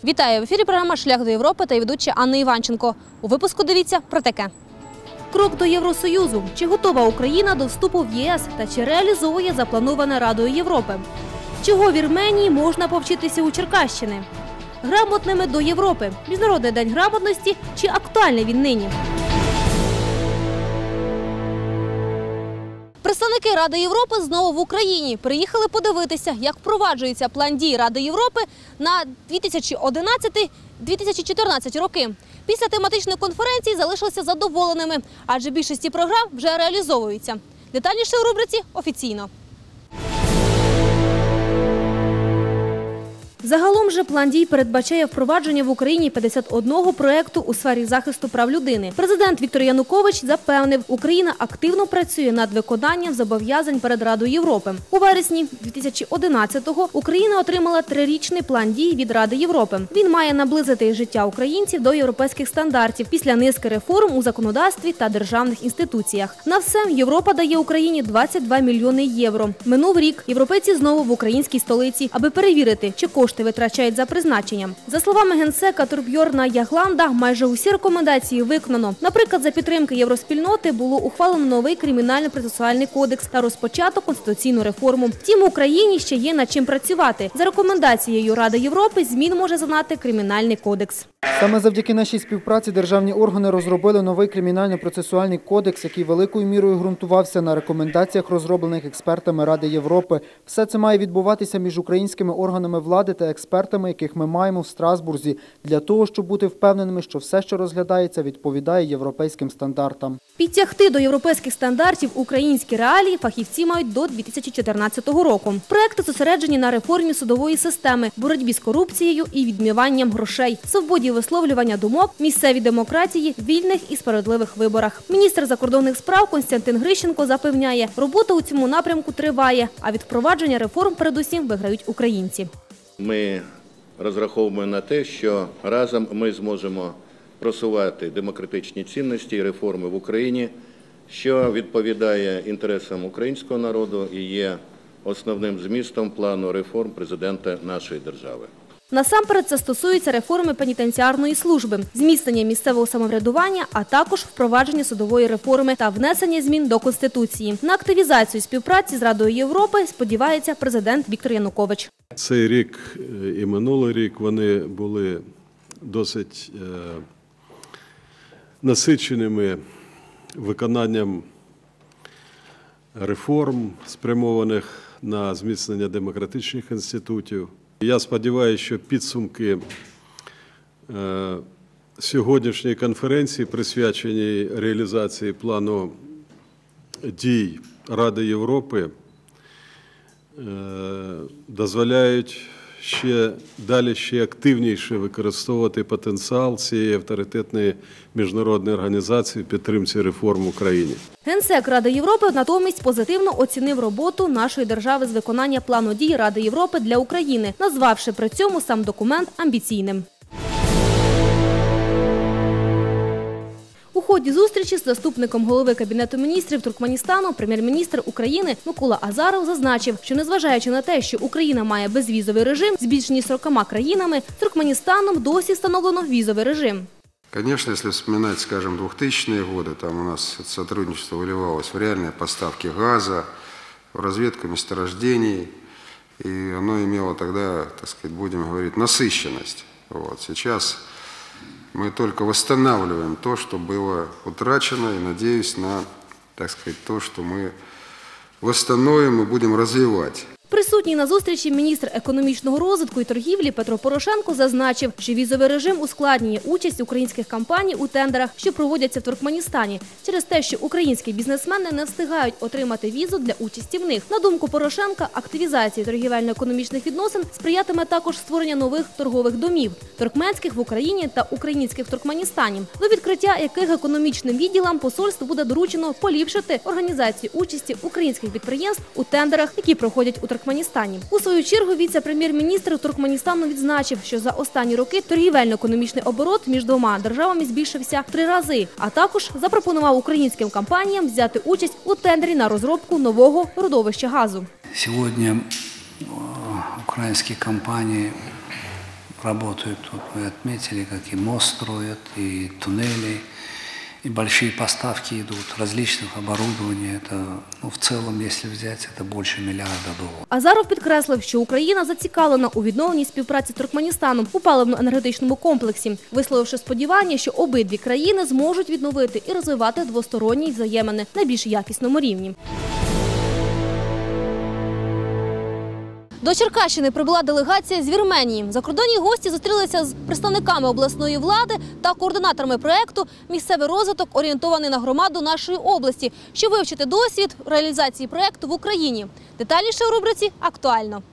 Вітаю! В ефірі програма «Шлях до Європи» та ведуча Анна Іванченко. У випуску дивіться про таке. Крок до Євросоюзу. Чи готова Україна до вступу в ЄС та чи реалізовує заплановане Радою Європи? Чого Вірменії можна повчитися у Черкащини? Грамотними до Європи. Міжнародний день грамотності. Чи актуальний він нині? Представники Ради Європи знову в Україні. Приїхали подивитися, як впроваджується план дій Ради Європи на 2011-2014 роки. Після тематичної конференції залишилися задоволеними, адже більшість програм вже реалізовуються. Детальніше у рубриці «Офіційно». Загалом же план дій передбачає впровадження в Україні 51 проєкту у сфері захисту прав людини. Президент Віктор Янукович запевнив, Україна активно працює над виконанням зобов'язань перед Радою Європи. У вересні 2011-го Україна отримала 3-річний план дій від Ради Європи. Він має наблизити життя українців до європейських стандартів після низки реформ у законодавстві та державних інституціях. На все Європа дає Україні 22 мільйони євро. Минув рік європейці знову в українській столиці, аби перевірити, чи кошти витрачають за призначенням. За словами генсека Торбьорна Ягланда, майже усі рекомендації виконано. Наприклад, за підтримки євроспільноти було ухвалено новий кримінально-процесуальний кодекс та розпочато конституційну реформу. Втім, Україні ще є над чим працювати. За рекомендацією Ради Європи змін може зазнати кримінальний кодекс. Саме завдяки нашій співпраці державні органи розробили новий кримінально-процесуальний кодекс, який великою мірою ґрунтувався на рекомендаціях, розроблених експертами Ради Європи. Все це має відбуватися між українськими органами влади та експертами, яких ми маємо в Страсбурзі, для того, щоб бути впевненими, що все, що розглядається, відповідає європейським стандартам. Підтягти до європейських стандартів українські реалії фахівці мають до 2014 року. Проекти зосереджені на реформі судової системи, боротьбі з корупцією і відмиванням грошей, свободі висловлювання думок, місцевій демократії, вільних і справедливих виборах. Міністр закордонних справ Костянтин Грищенко запевняє, робота у цьому напрямку триває, а від впровадження реформ передусім виграють українці. Ми розраховуємо на те, що разом ми зможемо просувати демократичні цінності і реформи в Україні, що відповідає інтересам українського народу і є основним змістом плану реформ президента нашої держави. Насамперед це стосується реформи пенітенціарної служби, зміцнення місцевого самоврядування, а також впровадження судової реформи та внесення змін до Конституції. На активізацію співпраці з Радою Європи сподівається президент Віктор Янукович. Цей рік і минулий рік вони були досить насиченими виконанням реформ, спрямованих на зміцнення демократичних інститутів. Я сподіваюся, що підсумки сьогоднішньої конференції, присвяченій реалізації плану дій Ради Європи, дозволяють ще активніше використовувати потенціал цієї авторитетної міжнародної організації в підтримці реформ в Україні. Генсек Ради Європи натомість позитивно оцінив роботу нашої держави з виконання плану дій Ради Європи для України, назвавши при цьому сам документ амбіційним. У ході зустрічі з заступником голови Кабінету міністрів Туркменістану прем'єр-міністр України Микола Азаров зазначив, що незважаючи на те, що Україна має безвізовий режим з більш ніж 40 країнами, з Туркменістаном досі встановлено візовий режим. Конечно, если вспоминать, скажем, 2000-е годы, там у нас сотрудничество выливалось в реальные поставки газа, в разведку месторождений, и оно имело тогда, так сказать, будем говорить, насыщенность. Сейчас мы только восстанавливаем то, что было утрачено, и надеюсь на, так сказать, то, что мы восстановим и будем развивать. Присутній на зустрічі міністр економічного розвитку і торгівлі Петро Порошенко зазначив, що візовий режим ускладнює участь українських компаній у тендерах, що проводяться в Туркменістані, через те, що українські бізнесмени не встигають отримати візу для участі в них. На думку Порошенка, активізації торгівельно-економічних відносин сприятиме також створення нових торгових домів – туркменських в Україні та українських в Туркменістані, до відкриття яких економічним відділам посольств буде доручено поліпшити організацію участі українських підприємств у тендерах, які проходять у Туркменістані. У свою чергу віце-прем'єр-міністр Туркменістану відзначив, що за останні роки торгівельно-економічний оборот між двома державами збільшився в 3 рази, а також запропонував українським компаніям взяти участь у тендері на розробку нового родовища газу. Сьогодні українські компанії работают. Вот вы отметили, как и мост строят, и туннели, и большие поставки идут, различных оборудований. Это, в целом, если взять, это больше миллиарда долларов. Азаров підкреслив, що Україна зацікавлена у відновленні співпраці з Туркменістаном у паливно-енергетичному комплексі, висловивши сподівання, що обидві країни зможуть відновити і розвивати двосторонні взаємини на більш якісному рівні. До Черкащини прибула делегація з Вірменії. Закордонні гості зустрілися з представниками обласної влади та координаторами проєкту «Місцевий розвиток, орієнтований на громаду нашої області», щоб вивчити досвід реалізації проєкту в Україні. Детальніше у рубриці «Актуально».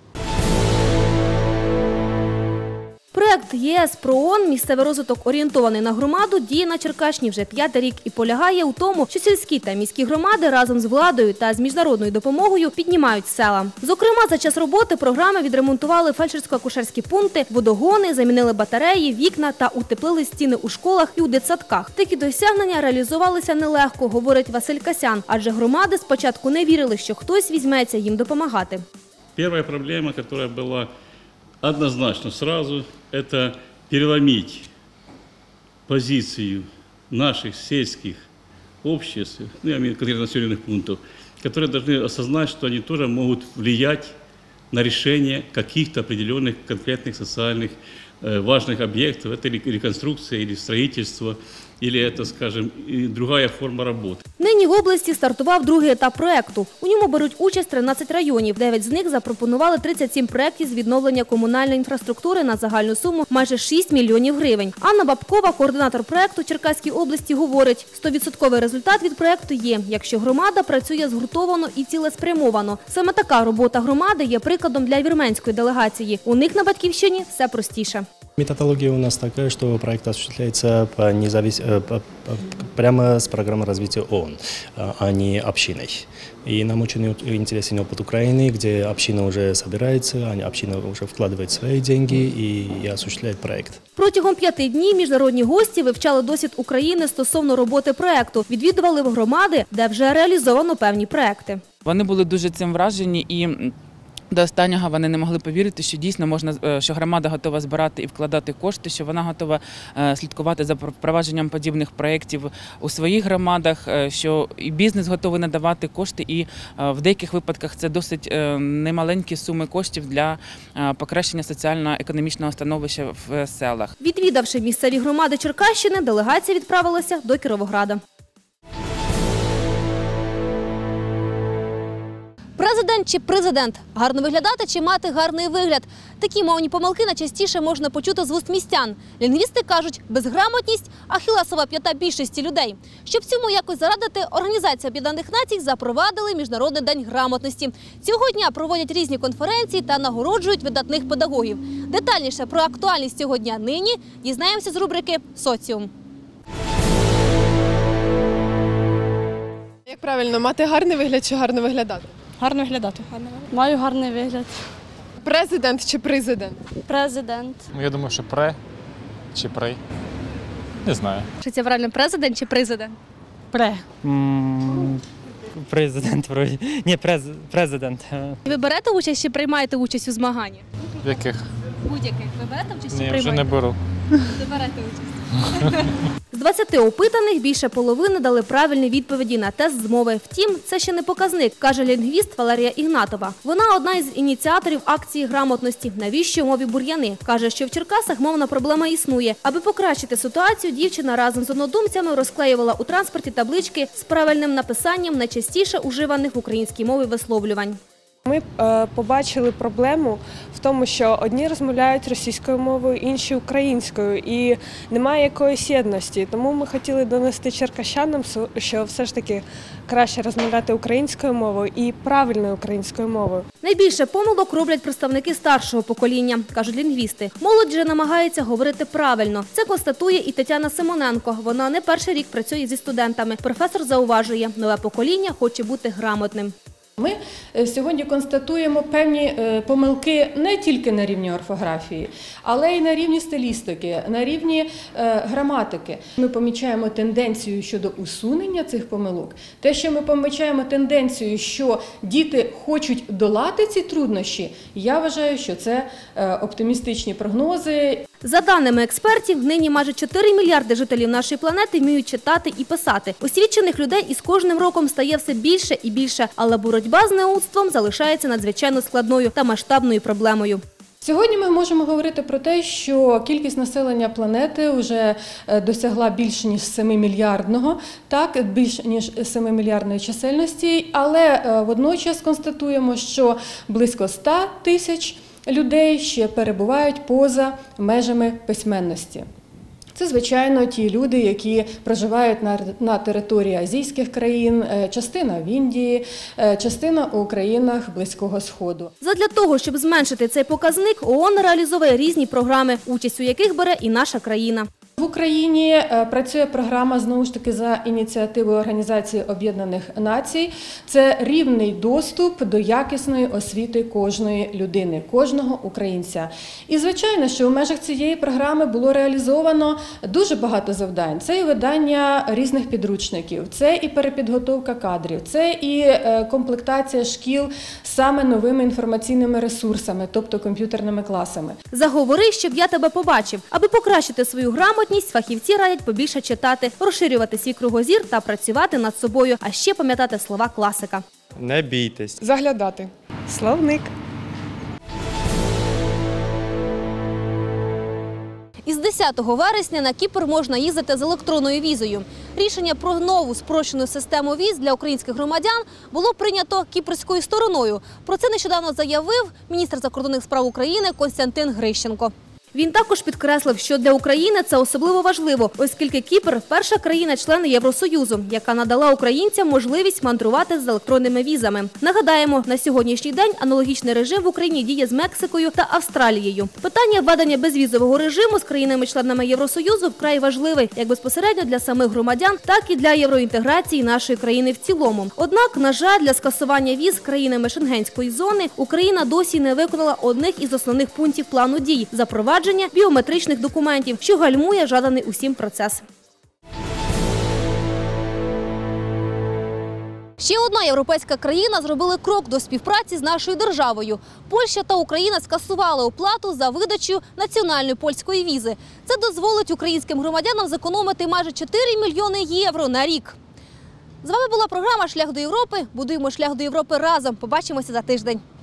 Проект ЄС ПРООН «Місцевий розвиток, орієнтований на громаду» діє на Черкащині вже 5-й рік і полягає у тому, що сільські та міські громади разом з владою та з міжнародною допомогою піднімають села. Зокрема, за час роботи програми відремонтували фельдшерсько-акушерські пункти, водогони, замінили батареї, вікна та утеплили стіни у школах і у дитсадках. Такі досягнення реалізувалися нелегко, говорить Василь Касян, адже громади спочатку не вірили, що хтось візьметься їм допомагати. Перша проблема, яка була однозначно сразу, это переломить позицию наших сельских обществ, я имею в виду конкретно населенных пунктов, которые должны осознать, что они тоже могут влиять на решение каких-то определенных конкретных социальных важных объектов. Это реконструкция или строительство, или это, скажем, другая форма работы. Нині в області стартував другий етап проєкту. У ньому беруть участь 13 районів. 9 з них запропонували 37 проєктів з відновлення комунальної інфраструктури на загальну суму майже 6 мільйонів гривень. Анна Бабкова, координатор проєкту Черкаській області, говорить, 100% результат від проєкту є, якщо громада працює згуртовано і цілеспрямовано. Саме така робота громади є прикладом для вірменської делегації. У них на Батьківщині все простіше. Методология у нас такая, что проект осуществляется прямо с программы развития ООН, а не общиной. И нам очень интересен опыт Украины, где община уже собирается, община уже вкладывает свои деньги и осуществляет проект. Протягом 5 днів міжнародні гості вивчали досвід України стосовно роботи проекту, відвідували громади, де вже реалізовано певні проекти. Вони були дуже цим вражені і до останнього вони не могли повірити, що дійсно можна, що громада готова збирати і вкладати кошти, що вона готова слідкувати за впровадженням подібних проєктів у своїх громадах, що і бізнес готовий надавати кошти, і в деяких випадках це досить немаленькі суми коштів для покращення соціально-економічного становища в селах. Відвідавши місцеві громади Черкащини, делегація відправилася до Кіровограда. Президент чи президент? Гарно виглядати чи мати гарний вигляд? Такі мовні помилки найчастіше можна почути з вуст містян. Лінгвісти кажуть, безграмотність – ахіллесова п'ята більшості людей. Щоб цьому якось зарадити, Організація Об'єднаних Націй запровадили Міжнародний день грамотності. Цього дня проводять різні конференції та нагороджують видатних педагогів. Детальніше про актуальність цього дня нині дізнаємося з рубрики «Соціум». Як правильно, мати гарний вигляд чи гарно виглядати? Гарно виглядати. Маю гарний вигляд. Президент чи президент? Президент. Я думаю, що пре чи при. Не знаю. Чи це правильно, президент чи президент? Президент вроді. Ні, президент. Ви берете участь чи приймаєте участь у змаганні? В яких? Будь-яких. Ви берете участь чи Ні, приймаєте? вже не беру. Не берете участь. З 20 опитаних більше половини дали правильні відповіді на тест з мови. Втім, це ще не показник, каже лінгвіст Валерія Ігнатова. Вона одна із ініціаторів акції грамотності «Навіщо мові бур'яни?». Каже, що в Черкасах мовна проблема існує. Аби покращити ситуацію, дівчина разом з однодумцями розклеювала у транспорті таблички з правильним написанням найчастіше уживаних в українській мові висловлювань. Ми побачили проблему в тому, що одні розмовляють російською мовою, інші – українською, і немає якоїсь єдності. Тому ми хотіли донести черкащанам, що все ж таки краще розмовляти українською мовою і правильною українською мовою. Найбільше помилок роблять представники старшого покоління, кажуть лінгвісти. Молодь же намагається говорити правильно. Це констатує і Тетяна Симоненко. Вона не перший рік працює зі студентами. Професор зауважує, нове покоління хоче бути грамотним. Ми сьогодні констатуємо певні помилки не тільки на рівні орфографії, але й на рівні стилістики, на рівні граматики. Ми помічаємо тенденцію щодо усунення цих помилок. Те, що ми помічаємо тенденцію, що діти хочуть долати ці труднощі, я вважаю, що це оптимістичні прогнози. За даними експертів, нині майже 4 мільярди жителів нашої планети вміють читати і писати. Освічених людей із кожним роком стає все більше і більше, але боротьба з неудством залишається надзвичайно складною та масштабною проблемою. Сьогодні ми можемо говорити про те, що кількість населення планети вже досягла більше ніж 7-мільярдного, більш ніж 7-мільярдної чисельності, але водночас констатуємо, що близько 100 тисяч людей ще перебувають поза межами письменності. Це, звичайно, ті люди, які проживають на території азійських країн, частина в Індії, частина у країнах Близького Сходу. Задля того, щоб зменшити цей показник, ООН реалізовує різні програми, участь у яких бере і наша країна. В Україні працює програма, знову ж таки, за ініціативою Організації Об'єднаних Націй. Це рівний доступ до якісної освіти кожної людини, кожного українця. І, звичайно, що у межах цієї програми було реалізовано дуже багато завдань. Це і видання різних підручників, це і перепідготовка кадрів, це і комплектація шкіл саме новими інформаційними ресурсами, тобто комп'ютерними класами. Заговори, щоб я тебе побачив. Аби покращити свою грамотність, фахівці радять побільше читати, розширювати свій кругозір та працювати над собою, а ще пам'ятати слова класика. Не бійтесь. Заглядати. Словник. Із 10 вересня на Кіпр можна їздити з електронною візою. Рішення про нову спрощену систему віз для українських громадян було прийнято кіпрською стороною. Про це нещодавно заявив міністр закордонних справ України Костянтин Грищенко. Він також підкреслив, що для України це особливо важливо, оскільки Кіпр – перша країна-член Євросоюзу, яка надала українцям можливість мандрувати з електронними візами. Нагадаємо, на сьогоднішній день аналогічний режим в Україні діє з Мексикою та Австралією. Питання введення безвізового режиму з країнами-членами Євросоюзу вкрай важливе, як безпосередньо для самих громадян, так і для євроінтеграції нашої країни в цілому. Однак, на жаль, для скасування віз з країнами Шенгенської зони Україна досі не виконала одних із основних пунктів плану дій – запровадження біометричних документів, що гальмує жаданий усім процес. Ще одна європейська країна зробила крок до співпраці з нашою державою. Польща та Україна скасували оплату за видачу національної польської візи. Це дозволить українським громадянам зекономити майже 4 мільйони євро на рік. З вами була програма «Шлях до Європи». Будуємо шлях до Європи разом. Побачимося за тиждень.